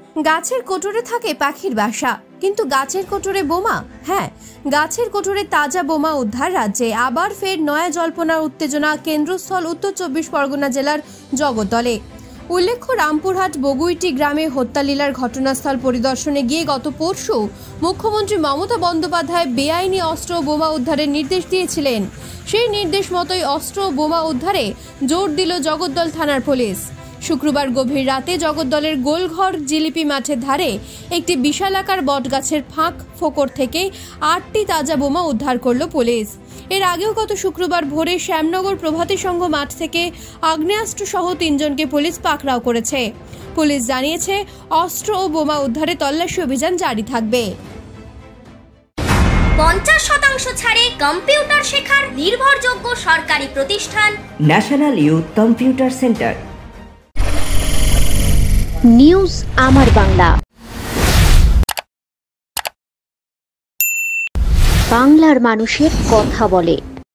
গাছের কোটরে থাকে পাখির বাসা, কিন্তু গাছের কোটরে বোমা। হ্যাঁ, গাছের কোটরে তাজা বোমা উদ্ধার রাজ্যে। আবার ফের নয়া জল্পনার উত্তেজনা কেন্দ্রস্থল উত্তর 24 পরগনা জেলার জগদ্দলে। উল্লেখ্য, রামপুরহাট বগুইটি গ্রামে হত্যালীলার ঘটনাস্থল পরিদর্শনে গিয়ে গত পরশু মুখ্যমন্ত্রী মমতা বন্দ্যোপাধ্যায় বেআইনি অস্ত্র ও বোমা উদ্ধারের নির্দেশ দিয়েছিলেন। সেই নির্দেশ মতোই অস্ত্র ও বোমা উদ্ধারে জোর দিল জগদ্দল থানার পুলিশ। শুক্রবার গভীর রাতে জগদ্দলের গোলঘর জিলিপি মাঠের ধারে একটি বিশালাকার বটগাছের ফাঁক ফোকর থেকে 8টি তাজা বোমা উদ্ধার করল পুলিশ। এর আগেও গত শুক্রবার ভোরে শ্যামনগর প্রভাতী সংঘ মাঠ থেকে আগ্নেয়াস্ত্র সহ 3 জনকে পুলিশ পাকড়াও করেছে। পুলিশ জানিয়েছে, অস্ত্র ও বোমা উদ্ধারে তল্লাশি অভিযান জারি থাকবে। 50% ছাড়ে কম্পিউটার শেখার নির্ভরযোগ্য সরকারি প্রতিষ্ঠান national youth computer centre. News আমার বাংলা, বাংলার মানুষের কথা বলে।